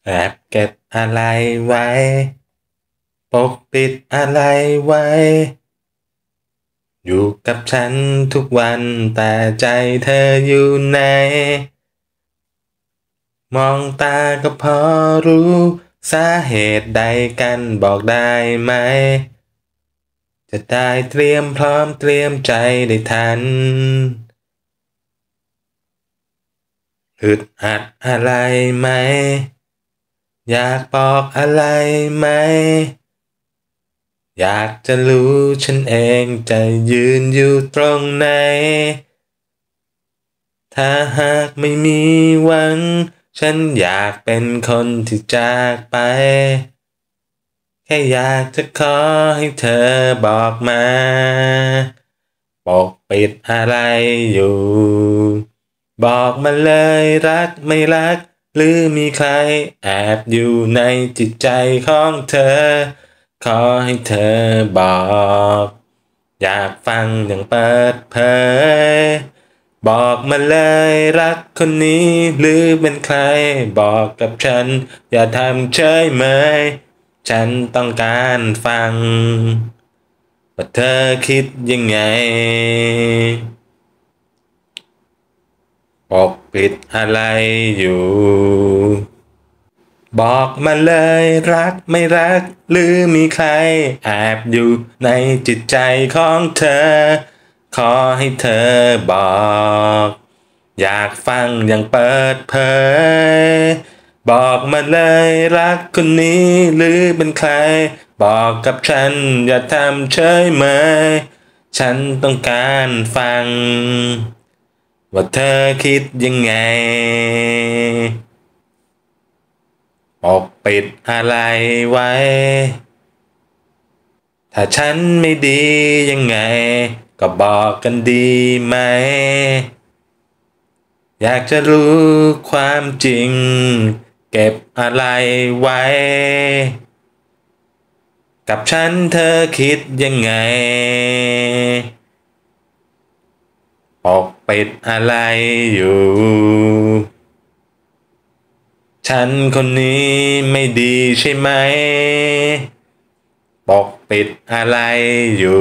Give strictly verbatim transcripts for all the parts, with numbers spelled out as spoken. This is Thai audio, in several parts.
แอบเก็บอะไรไว้ปกปิดอะไรไว้อยู่กับฉันทุกวันแต่ใจเธออยู่ไหนมองตาก็พอรู้สาเหตุใดกันบอกได้ไหมจะได้เตรียมพร้อมเตรียมใจได้ทันอึดอัดอะไรไหมอยากบอกอะไรไหมอยากจะรู้ฉันเองจะยืนอยู่ตรงไหนถ้าหากไม่มีหวังฉันอยากเป็นคนที่จากไปแค่อยากจะขอให้เธอบอกมาปกปิดอะไรอยู่บอกมาเลยรักไม่รักหรือมีใครแอบอยู่ในจิตใจของเธอขอให้เธอบอกอยากฟังอย่างเปิดเผยบอกมาเลยรักคนนี้หรือเป็นใครบอกกับฉันอย่าทำเฉยเมยฉันต้องการฟังว่าเธอคิดยังไงปกปิดอะไรอยู่บอกมาเลยรักไม่รักหรือมีใครแอบอยู่ในจิตใจของเธอขอให้เธอบอกอยากฟังอย่างเปิดเผยบอกมาเลยรักคนนี้หรือเป็นใครบอกกับฉันอย่าทำเฉยเมยฉันต้องการฟังว่าเธอคิดยังไงปกปิดอะไรไว้ถ้าฉันไม่ดียังไงก็บอกกันดีไหมอยากจะรู้ความจริงเก็บอะไรไว้กับฉันเธอคิดยังไงปกปิดอะไรอยู่ฉันคนนี้ไม่ดีใช่ไหมปกปิดอะไรอยู่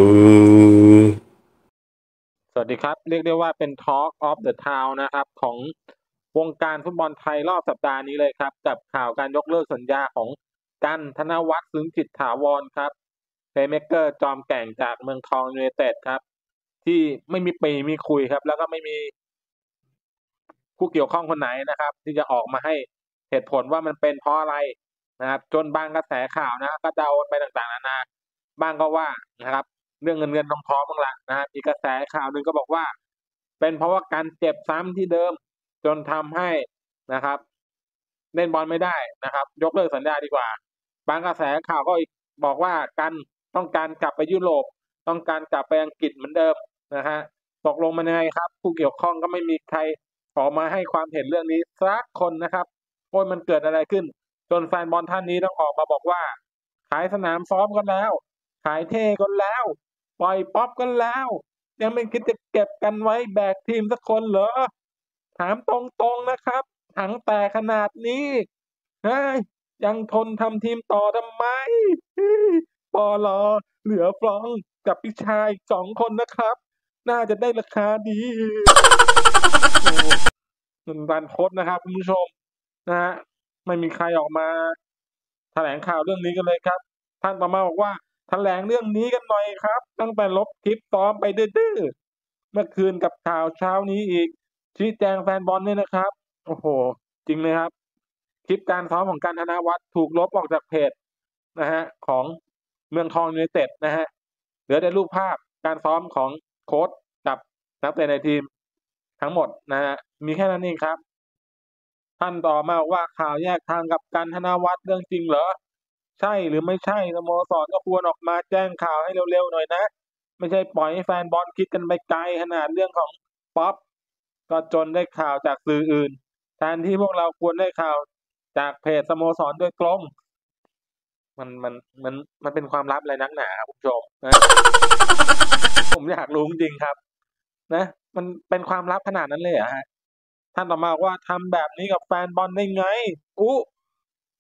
สวัสดีครับเรียกได้ว่าเป็น Talk of the Town นะครับของวงการฟุตบอลไทยรอบสัปดาห์นี้เลยครับกับข่าวการยกเลิกสัญญาของกันธนวัฒน์ซึ้งจิตถาวรครับเพลย์เมเกอร์จอมแกร่งจากเมืองทองยูไนเต็ดครับที่ไม่มีปีมีคุยครับแล้วก็ไม่มีผู้เกี่ยวข้องคนไหนนะครับที่จะออกมาให้เหตุผลว่ามันเป็นเพราะอะไรนะครับจนบางกระแสข่าวนะก็เดาไปต่างๆนานาบ้างก็ว่านะครับเรื่องเงินเงินทองทองบ้างละนะครับอีกกระแสข่าวหนึ่งก็บอกว่าเป็นเพราะว่าการเจ็บซ้ำที่เดิมจนทำให้นะครับเล่นบอลไม่ได้นะครับยกเลิกสัญญาดีกว่าบางกระแสข่าวก็บอกว่ากันต้องการกลับไปยุโรปต้องการกลับไปอังกฤษเหมือนเดิมนะฮะตกลงมันยังไงครับผู้เกี่ยวข้องก็ไม่มีใครออกมาให้ความเห็นเรื่องนี้สักคนนะครับโอ้ยมันเกิดอะไรขึ้นจนแฟนบอลท่านนี้ต้องออกมาบอกว่าขายสนามซ้อมกันแล้วขายเท่กันแล้วปล่อยป๊อปกันแล้วยังไม่คิดจะเก็บกันไว้แบกทีมสักคนเหรอถามตรงๆนะครับถังแตกขนาดนี้เฮ้ยยังทนทำทีมต่อทำไมปอลอเหลือฟรองกับพิชายสองคนนะครับน่าจะได้ราคาดีโอ้เงินรันทดนะครับคุณผู้ชมนะฮะไม่มีใครออกมาแถลงข่าวเรื่องนี้กันเลยครับท่านต่อมาบอกว่าแถลงเรื่องนี้กันหน่อยครับตั้งแต่ลบคลิปซ้อมไปดื้อๆเมื่อคืนกับข่าวเช้านี้อีกชี้แจงแฟนบอลเนี่ยนะครับโอ้โหจริงเลยครับคลิปการซ้อมของการธนวัฒน์ถูกลบออกจากเพจนะฮะของเมืองทองยูไนเต็ดนะฮะเหลือแต่รูปภาพการซ้อมของโค้ชกับนักเตะในทีมทั้งหมดนะฮะมีแค่นั้นเองครับท่านต่อมาว่าข่าวแยกทางกับกันธนวัฒน์เรื่องจริงเหรอใช่หรือไม่ใช่สโมสรก็ควรออกมาแจ้งข่าวให้เร็วๆหน่อยนะไม่ใช่ปล่อยให้แฟนบอลคิดกันไปไกลขนาดเรื่องของป๊อปก็จนได้ข่าวจากสื่ออื่นแทนที่พวกเราควรได้ข่าวจากเพจสโมสรโดยตรงมันมันมันมันเป็นความลับอะไรนักหนาครับคุณผู้ชมนะผมอยากรู้จริงครับนะมันเป็นความลับขนาดนั้นเลยเหรอฮะท่านต่อมาว่าทำแบบนี้กับแฟนบอลได้ไงอู้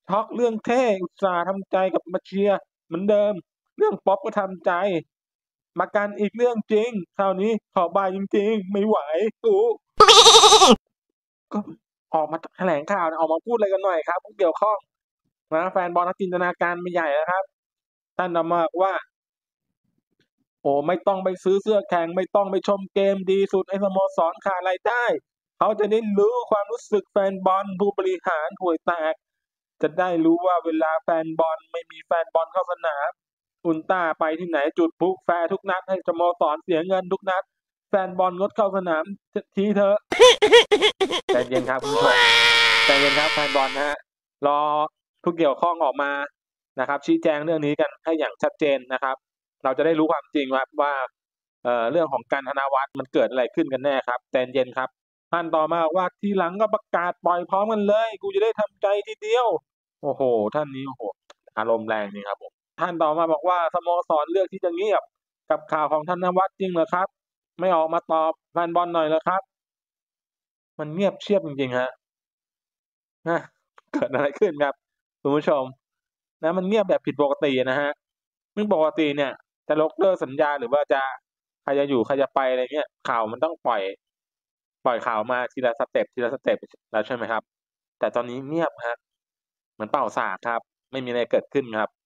ช็อกเรื่องเท่อุตส่าห์ทำใจกับมาเชียร์เหมือนเดิม เรื่องป๊อปก็ทำใจ มากันอีกเรื่องจริงคราวนี้ขอบายจริงๆไม่ไหวอู้ก็ออกมาแถลงข่าวนะออกมาพูดอะไรกันหน่อยครับผู้เกี่ยวข้องนะแฟนบอลนักจินตนาการไม่ใหญ่นะครับท่านนำมาว่า โอ้ไม่ต้องไปซื้อเสื้อแข่งไม่ต้องไปชมเกมดีสุดไอ้สโมสรขาดรายได้เขาจะได้รู้ความรู้สึกแฟนบอลผู้บริหารห่วยแตก จะได้รู้ว่าเวลาแฟนบอลไม่มีแฟนบอลเข้าสนามอุลตร้าไปที่ไหนจุดพลุแฟร์ทุกนัดให้สโมสรเสียเงินทุกนัด แฟนบอลงดเข้าสนามทีเถอะใจเย็นครับคุณผู้ชมใจเย็นครับแฟนบอลนะฮะรอผู้เกี่ยวข้องออกมานะครับ ชี้แจงเรื่องนี้กันให้อย่างชัดเจนนะครับ เราจะได้รู้ความจริงว่าว่าเอ่อเรื่องของการธนวัฒน์มันเกิดอะไรขึ้นกันแน่ครับใจเย็นครับท่านต่อมาว่าทีหลังก็ประกาศปล่อยพร้อมกันเลยกูจะได้ทำใจทีเดียวโอ้โหท่านนี้โอ้โหอารมณ์แรงนี่ครับผมท่านต่อมาบอกว่าสโมสรเลือกที่จะเงียบกับข่าวของธนวัฒน์จริงเหรอครับ ไม่ออกมาตอบแฟนบอลหน่อยเหรอครับ มันเงียบเชียบจริงๆฮะนะเกิดอะไรขึ้นครับคุณผู้ชมนะมันเงียบแบบผิดปกตินะฮะซึ่งปกติเนี่ย จะยกเลิกสัญญาหรือว่าจะใครจะอยู่ใครจะไปอะไรเงี้ยข่าวมันต้องปล่อย ปล่อยข่าวมาทีละสเต็ปทีละสเต็ปแล้วใช่ไหมครับ แต่ตอนนี้เงียบฮะเหมือนเป่าสากครับ ไม่มีอะไรเกิดขึ้นครับ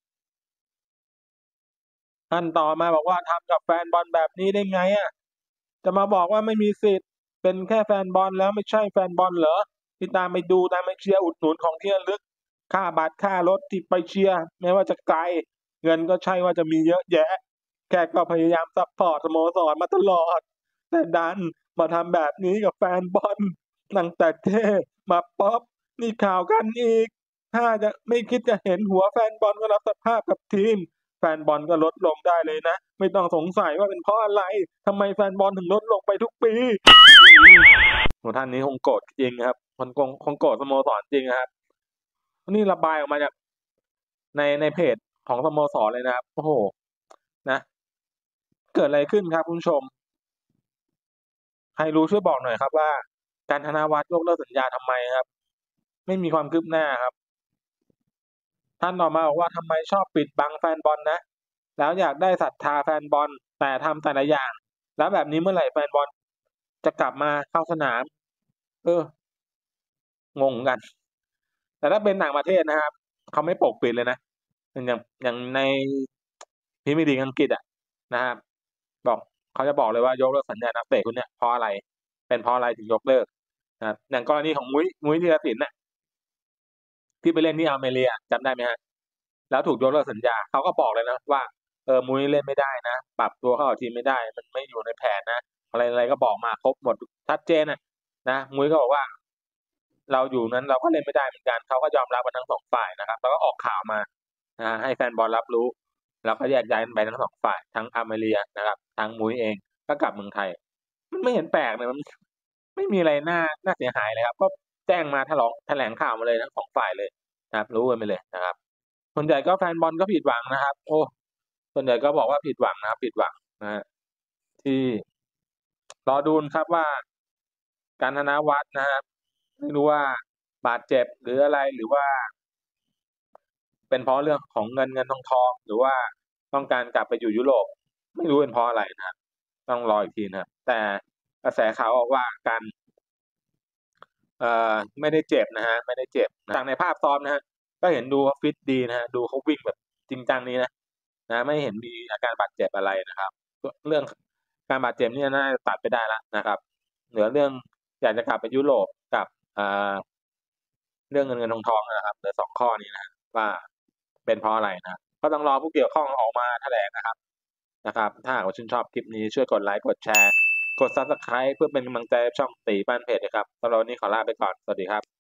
ท่านต่อมาบอกว่าทำกับแฟนบอลแบบนี้ได้ไงอ่ะจะมาบอกว่าไม่มีสิทธิ์เป็นแค่แฟนบอลแล้วไม่ใช่แฟนบอลเหรอที่ตามไปดูตามไปเชียร์อุดหนุนของที่ระลึกค่าบัตรค่ารถที่ไปเชียร์แม้ว่าจะไกลเงินก็ใช่ว่าจะมีเยอะแยะแค่ก็พยายามซัพพอร์ตสโมสรมาตลอดแต่ดันมาทำแบบนี้กับแฟนบอลตั้งแต่เท่มาป๊อปนี่ข่าวกันอีกถ้าจะไม่คิดจะเห็นหัวแฟนบอลก็รับสภาพกับทีม แฟนบอลก็ลดลงได้เลยนะไม่ต้องสงสัยว่าเป็นเพราะอะไรทำไมแฟนบอลถึงลดลงไปทุกปีโหท่านนี้คงโกรธจริงครับคนคงคงโกรธสโมสรจริงครับนี่ระบายออกมาจากในในเพจของสโมสรเลยนะครับโอ้โหนะ เกิดอะไรขึ้นครับคุณผู้ชมใครรู้ช่วยบอกหน่อยครับว่า การธนวัฒน์ยกเลิกสัญญาทำไมครับ ไม่มีความคืบหน้าครับ ท่านต่อมาบอกว่าทำไมชอบปิดบังแฟนบอลนะ แล้วอยากได้ศรัทธาแฟนบอลแต่ทำแต่ละอย่าง แล้วแบบนี้เมื่อไหร่แฟนบอลจะกลับมาเข้าสนาม เอองงกัน แต่ถ้าเป็นต่างประเทศนะครับเขาไม่ปกปิดเลยนะอย่างอย่างในพรีเมียร์ลีกอังกฤษอ่ะนะครับบอกเขาจะบอกเลยว่ายกเลิกสัญญานักเตะคนเนี้ยเพราะอะไร เป็นเพราะอะไรถึงยกเลิกนะอย่างกรณีของมุ้ยมุ้ยธีรศิลป์น่ะที่ไปเล่นที่อัลเมเรียจำได้ไหมฮะแล้วถูกยกเลิกสัญญาเขาก็บอกเลยนะว่าเออมุ้ยเล่นไม่ได้นะปรับตัวเข้ากับทีมไม่ได้ มันไม่อยู่ในแผนนะอะไรอะไรก็บอกมาครบหมดชัดเจนนะนะมุ้ยก็บอกว่า เราอยู่นั้นเราก็เล่นไม่ได้เหมือนกันเขาก็ยอมรับกันทั้งสองฝ่ายนะครับแล้วก็ออกข่าวมานะให้แฟนบอลรับรู้แล้วก็แยกย้ายกันไปทั้งสองฝ่ายทั้งอาร์เมเรียนะครับทั้งมุ้ยเองก็กลับเมืองไทยมันไม่เห็นแปลกเลยมันไม่มีอะไรน่าน่าเสียหายเลยครับก็แจ้งมาแถลงแถลงข่าวมาเลยทั้งสองฝ่ายเลยนะครับรู้กันไปเลยนะครับส่วนใหญ่ก็แฟนบอลก็ผิดหวังนะครับโอ้ส่วนใหญ่ก็บอกว่าผิดหวังนะครับผิดหวังนะฮะที่รอดูครับว่าการธนวัฒน์นะครับไม่รู้ว่าบาดเจ็บหรืออะไรหรือว่า เป็นเพราะเรื่องของเงินเงินทองทองหรือว่าต้องการกลับไปอยู่ยุโรปไม่รู้เป็นเพราะอะไรนะครับต้องรออีกทีนะครับแต่กระแสข่าวออกว่าการเอ่อไม่ได้เจ็บนะฮะไม่ได้เจ็บจากในภาพซ้อมนะฮะก็เห็นดูเขาฟิตดีนะฮะดูเขาวิ่งแบบจริงจังนี้นะนะไม่เห็นมีอาการบาดเจ็บอะไรนะครับเรื่องการบาดเจ็บนี่น่าจะตัดไปได้แล้วนะครับเหลือเรื่องอยากจะกลับไปยุโรปกับเอ่อเรื่องเงินเงินทองทองนะครับเหลือสองข้อนี้นะว่า เป็นเพราะอะไรนะก็ต้องรอผู้เกี่ยวข้องออกมาแถลงนะครับนะครับ ถ้าหากว่าชื่นชอบคลิปนี้ช่วยกดไลค์กดแชร์กด ซับสไครบ์ เพื่อเป็นกำลังใจช่องตีบ้านเพจนะครับสำหรับวันนี้ขอลาไปก่อนสวัสดีครับ